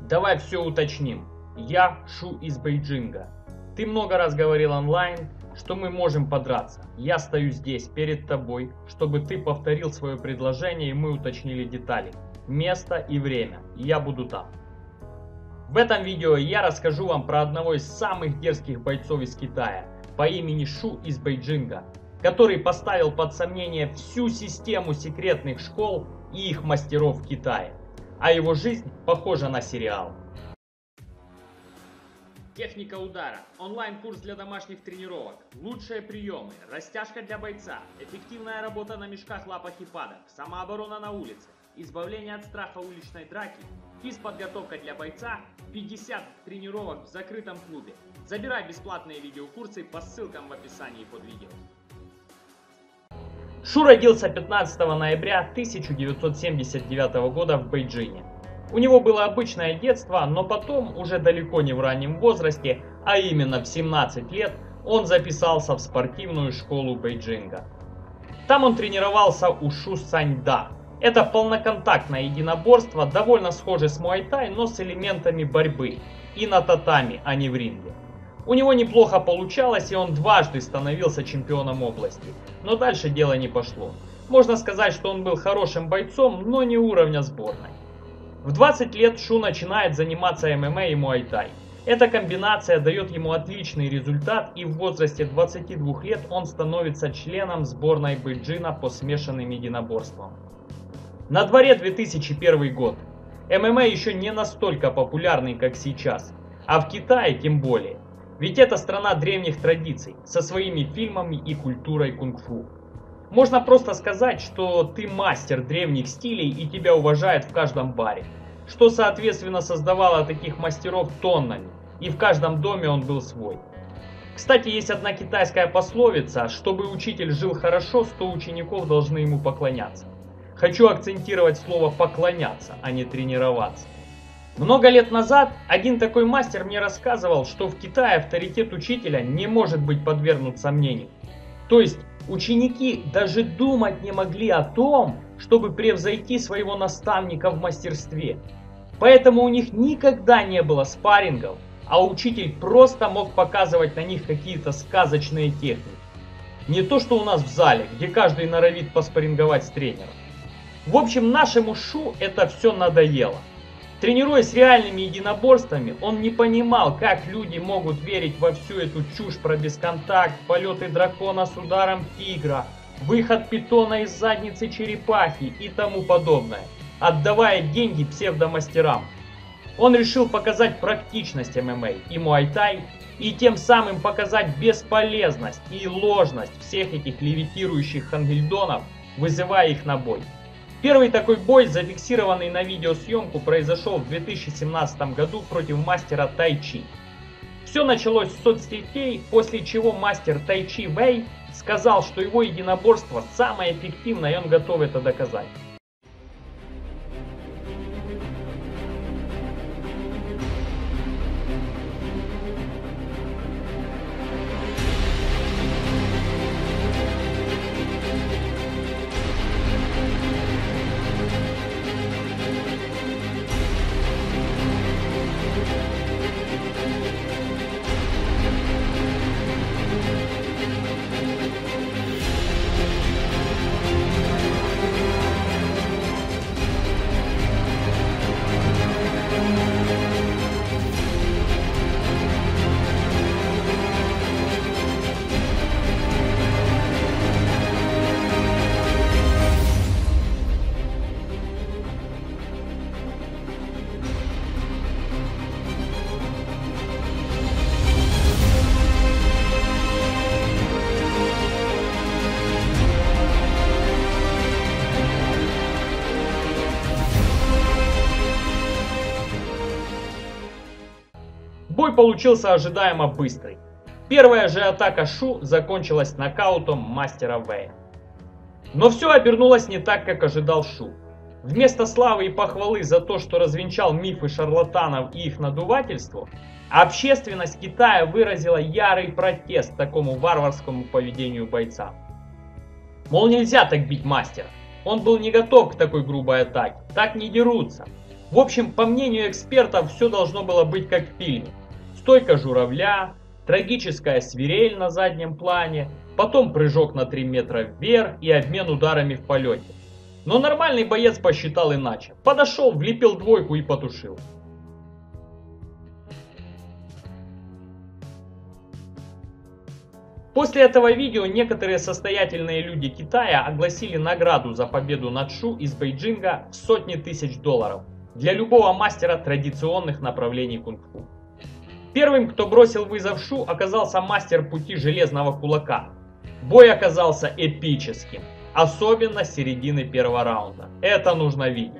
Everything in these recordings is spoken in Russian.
Давай все уточним. Я Шу из Бейджинга. Ты много раз говорил онлайн, что мы можем подраться. Я стою здесь, перед тобой, чтобы ты повторил свое предложение и мы уточнили детали. Место и время. Я буду там. В этом видео я расскажу вам про одного из самых дерзких бойцов из Китая по имени Шу из Бейджинга, который поставил под сомнение всю систему секретных школ и их мастеров в Китае. А его жизнь похожа на сериал. Техника удара, онлайн-курс для домашних тренировок, лучшие приемы, растяжка для бойца, эффективная работа на мешках, лапах и падах, самооборона на улице, избавление от страха уличной драки, физподготовка для бойца, 50 тренировок в закрытом клубе. Забирай бесплатные видеокурсы по ссылкам в описании под видео. Шу родился 15 ноября 1979 года в Бейджине. У него было обычное детство, но потом, уже далеко не в раннем возрасте, а именно в 17 лет, он записался в спортивную школу Бейджинга. Там он тренировался у Шу Саньда. Это полноконтактное единоборство, довольно схоже с муай-тай, но с элементами борьбы. И на татами, а не в ринге. У него неплохо получалось, и он дважды становился чемпионом области. Но дальше дело не пошло. Можно сказать, что он был хорошим бойцом, но не уровня сборной. В 20 лет Шу начинает заниматься ММА и муай-тай. Эта комбинация дает ему отличный результат, и в возрасте 22 лет он становится членом сборной Бейджина по смешанным единоборствам. На дворе 2001 год. ММА еще не настолько популярный, как сейчас. А в Китае тем более. Ведь это страна древних традиций, со своими фильмами и культурой кунг-фу. Можно просто сказать, что ты мастер древних стилей и тебя уважают в каждом баре. Что соответственно создавало таких мастеров тоннами, и в каждом доме он был свой. Кстати, есть одна китайская пословица: чтобы учитель жил хорошо, 100 учеников должны ему поклоняться. Хочу акцентировать слово «поклоняться», а не «тренироваться». Много лет назад один такой мастер мне рассказывал, что в Китае авторитет учителя не может быть подвергнут сомнению. То есть ученики даже думать не могли о том, чтобы превзойти своего наставника в мастерстве. Поэтому у них никогда не было спаррингов, а учитель просто мог показывать на них какие-то сказочные техники. Не то что у нас в зале, где каждый норовит поспарринговать с тренером. В общем, нашему Шу это все надоело. Тренируясь реальными единоборствами, он не понимал, как люди могут верить во всю эту чушь про бесконтакт, полеты дракона с ударом тигра, выход питона из задницы черепахи и тому подобное, отдавая деньги псевдомастерам. Он решил показать практичность ММА и муай-тай, и тем самым показать бесполезность и ложность всех этих левитирующих хангильдонов, вызывая их на бой. Первый такой бой, зафиксированный на видеосъемку, произошел в 2017 году против мастера тайчи. Все началось с соцсетей, после чего мастер тайчи Вэй сказал, что его единоборство самое эффективное, и он готов это доказать. Бой получился ожидаемо быстрый. Первая же атака Шу закончилась нокаутом мастера Вэя. Но все обернулось не так, как ожидал Шу. Вместо славы и похвалы за то, что развенчал мифы шарлатанов и их надувательству, общественность Китая выразила ярый протест такому варварскому поведению бойца. Мол, нельзя так бить мастера. Он был не готов к такой грубой атаке. Так не дерутся. В В общем, по мнению экспертов, все должно было быть как в фильме. Стойка журавля, трагическая свирель на заднем плане, потом прыжок на 3 метра вверх и обмен ударами в полете. Но нормальный боец посчитал иначе. Подошел, влепил двойку и потушил. После этого видео некоторые состоятельные люди Китая огласили награду за победу над Шу из Бейджинга в сотни тысяч долларов для любого мастера традиционных направлений кунг-фу. Первым, кто бросил вызов Шу, оказался мастер пути железного кулака. Бой оказался эпическим, особенно с середины первого раунда. Это нужно видеть.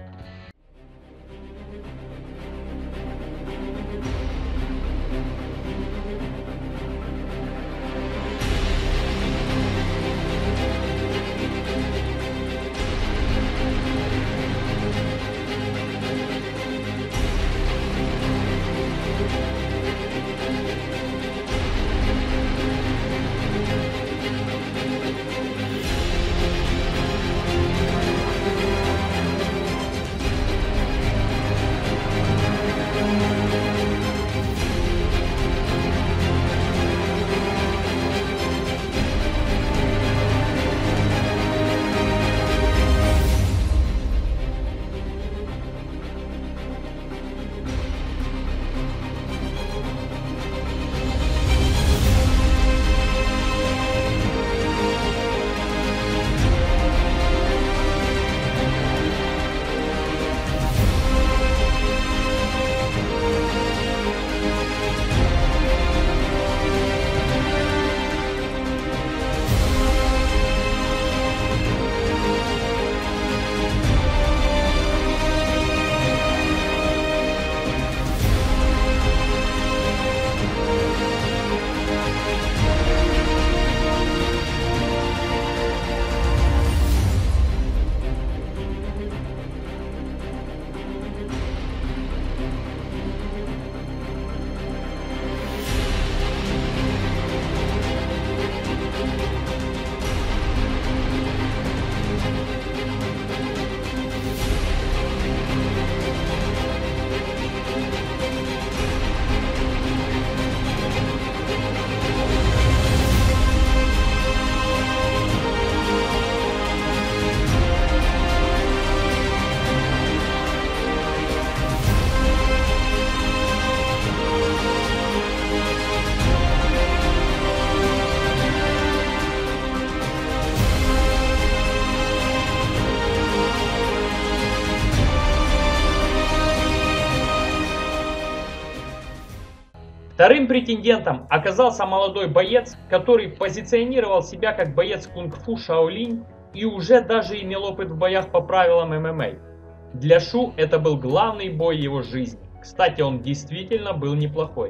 Вторым претендентом оказался молодой боец, который позиционировал себя как боец кунг-фу Шаолинь и уже даже имел опыт в боях по правилам ММА. Для Шу это был главный бой его жизни. Кстати, он действительно был неплохой.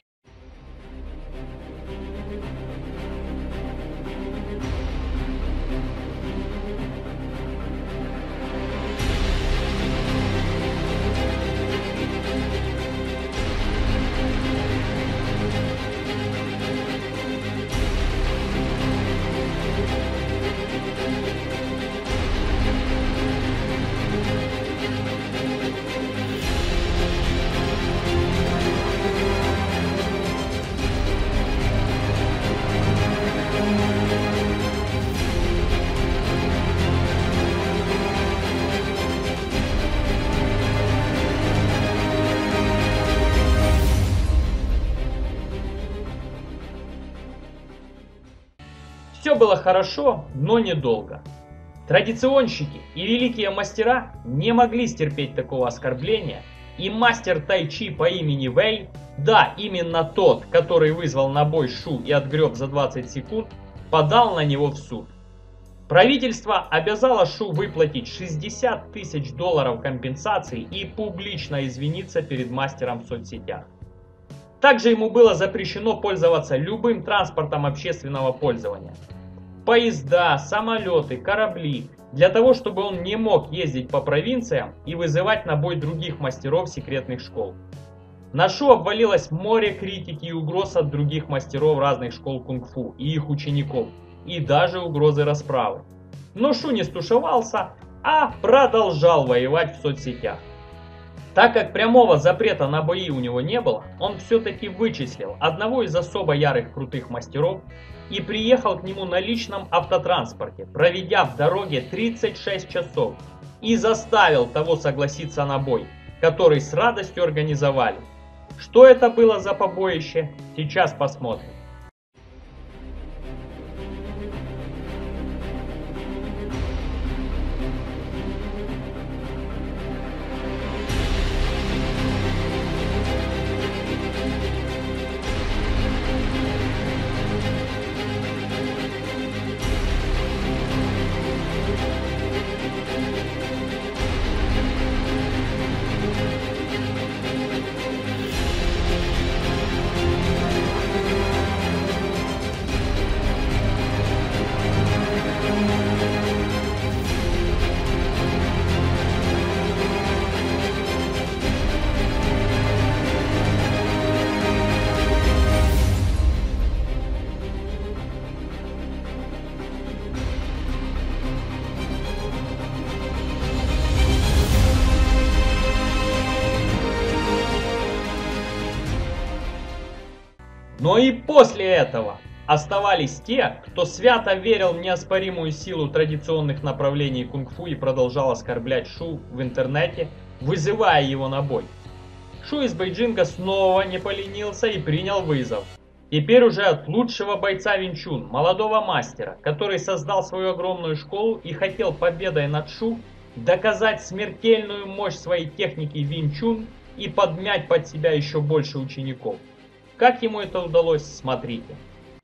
Все было хорошо, но недолго. Традиционщики и великие мастера не могли стерпеть такого оскорбления, и мастер тайчи по имени Вэй, да, именно тот, который вызвал на бой Шу и отгреб за 20 секунд, подал на него в суд. Правительство обязало Шу выплатить 60 тысяч долларов компенсации и публично извиниться перед мастером в соцсетях. Также ему было запрещено пользоваться любым транспортом общественного пользования. Поезда, самолеты, корабли, для того, чтобы он не мог ездить по провинциям и вызывать на бой других мастеров секретных школ. На Шу обвалилось море критики и угроз от других мастеров разных школ кунг-фу и их учеников, и даже угрозы расправы. Но Шу не стушевался, а продолжал воевать в соцсетях. Так как прямого запрета на бои у него не было, он все-таки вычислил одного из особо ярых крутых мастеров и приехал к нему на личном автотранспорте, проведя в дороге 36 часов, и заставил того согласиться на бой, который с радостью организовали. Что это было за побоище, сейчас посмотрим. Но и после этого оставались те, кто свято верил в неоспоримую силу традиционных направлений кунг-фу и продолжал оскорблять Шу в интернете, вызывая его на бой. Шу из Бейджинга снова не поленился и принял вызов. Теперь уже от лучшего бойца Вин Чун, молодого мастера, который создал свою огромную школу и хотел победой над Шу доказать смертельную мощь своей техники Вин Чун и подмять под себя еще больше учеников. Как ему это удалось, смотрите.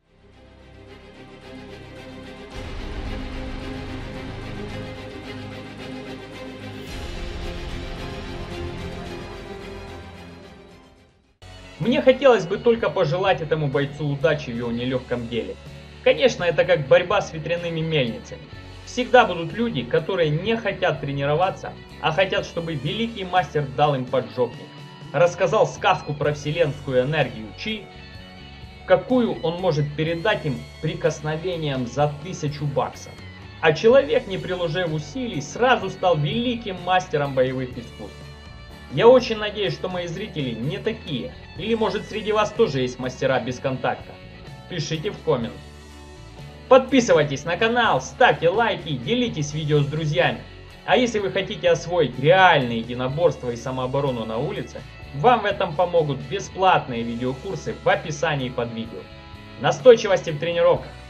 Мне хотелось бы только пожелать этому бойцу удачи в его нелегком деле. Конечно, это как борьба с ветряными мельницами. Всегда будут люди, которые не хотят тренироваться, а хотят, чтобы великий мастер дал им поджопник. Рассказал сказку про вселенскую энергию Чи, какую он может передать им прикосновением за 1000 баксов. А человек, не приложив усилий, сразу стал великим мастером боевых искусств. Я очень надеюсь, что мои зрители не такие, или может среди вас тоже есть мастера без контакта. Пишите в коммент. Подписывайтесь на канал, ставьте лайки, делитесь видео с друзьями. А если вы хотите освоить реальные единоборства и самооборону на улице, вам в этом помогут бесплатные видеокурсы в описании под видео. Настойчивости в тренировках!